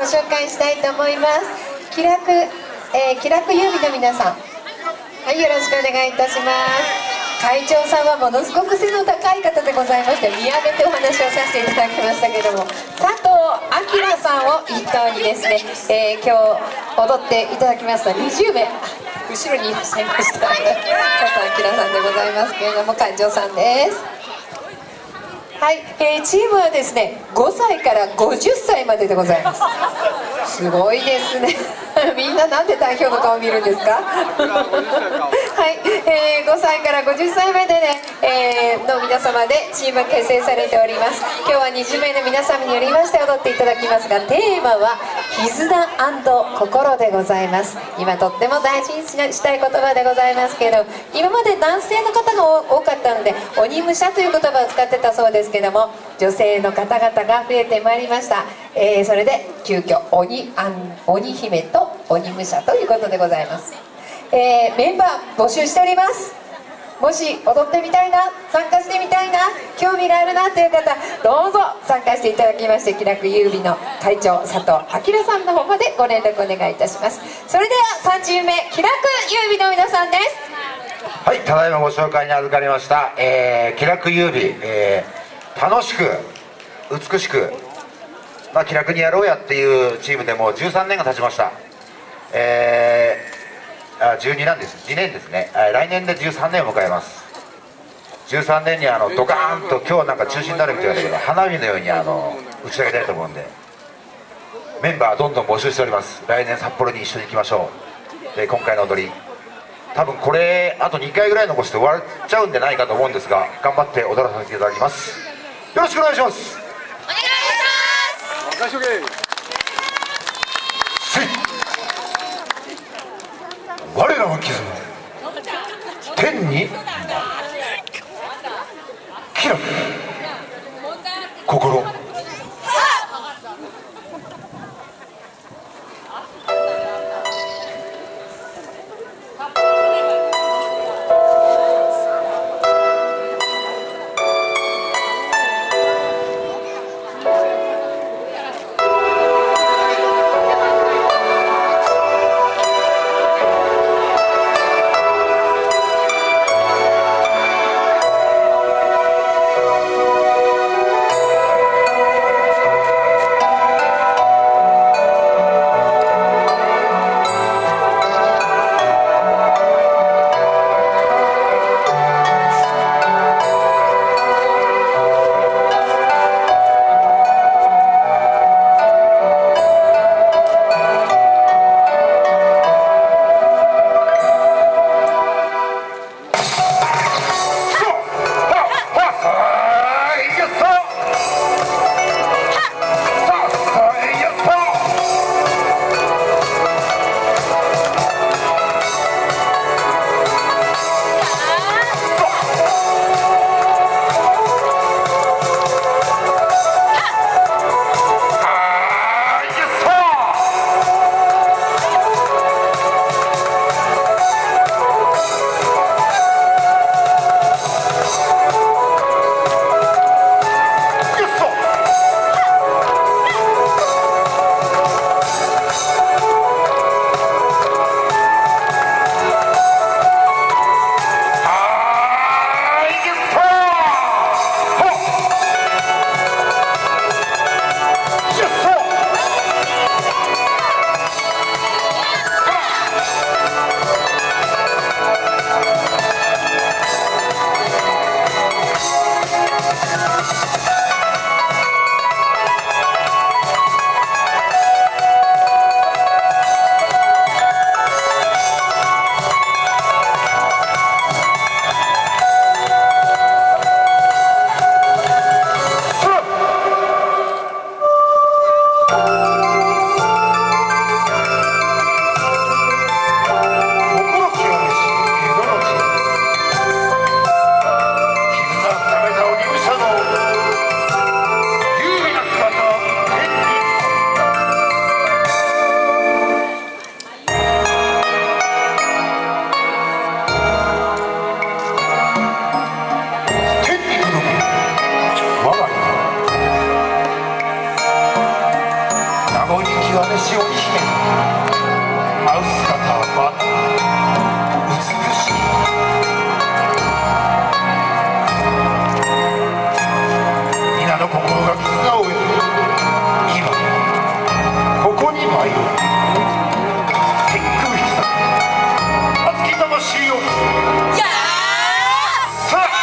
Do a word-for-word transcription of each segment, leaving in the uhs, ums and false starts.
ご紹介したいと思います。気楽、えー、気楽優美の皆さん、はい、よろしくお願いいたします。会長さんはものすごく背の高い方でございまして、見上げてお話をさせていただきましたけども、佐藤明さんを一頭にですね、えー、今日踊っていただきましたにじゅうめい、後ろにいらっしゃいました佐藤明さんでございますけれども、会長さんです。はい、えー、チームはですねごさいからごじゅっさいまででございます。すごいですねみんななんで代表の顔見るんですかはい、えー、ごさいからごじゅっさいまで、ねえー、の皆様でチーム結成されております。今日はにじゅうめいの皆様によりまして踊っていただきますが、テーマは絆&心でございます。今とっても大事にしたい言葉でございますけど、今まで男性の方が多かったので鬼武者という言葉を使ってたそうですけども、女性の方々が増えてまいりました。えー、それで急遽鬼あん鬼姫と鬼武者ということでございます。えー、メンバー募集しております。もし踊ってみたいな、参加してみたいな、興味があるなという方、どうぞ参加していただきまして、気楽優美の会長佐藤明さんの方までご連絡お願いいたします。それではさんチームめ、気楽優美の皆さんです。 はい、ただいまご紹介に預かりました、えー、気楽優美、えー、楽しく美しく、まあ、気楽にやろうやっていうチームでもうじゅうさんねんが経ちました。えーあじゅうになんです、にねんですね。来年でじゅうさんねんを迎えます。じゅうさんねんにあのドカーンと今日なんか中止になるみたいだけど、花火のようにあの打ち上げたいと思うんで、メンバーどんどん募集しております。来年札幌に一緒に行きましょう。で今回の踊り多分これあとにかいぐらい残して終わっちゃうんじゃないかと思うんですが、頑張って踊らさせていただきます。よろしくお願いします。 お願いします。 我らの絆、天に気楽、心。 岩根潮に姫舞う姿は美しい。皆の心が絆を得て今ここに舞い降り天空引き裂く熱き魂をさあ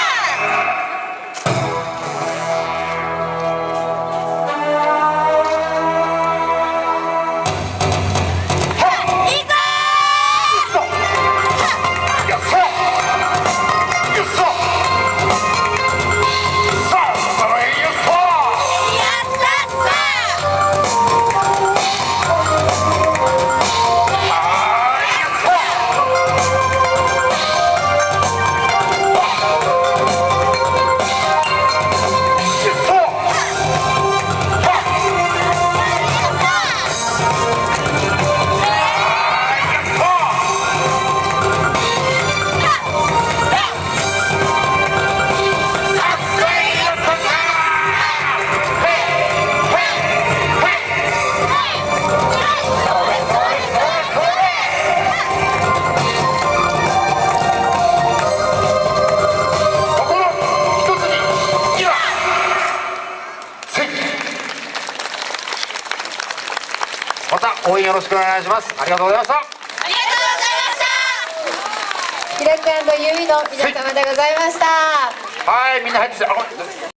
また応援よろしくお願いします。ありがとうございました。 ありがとうございました。 キラクユービーの皆様でございました。 はい、みんな入ってきて、あ、ごめん。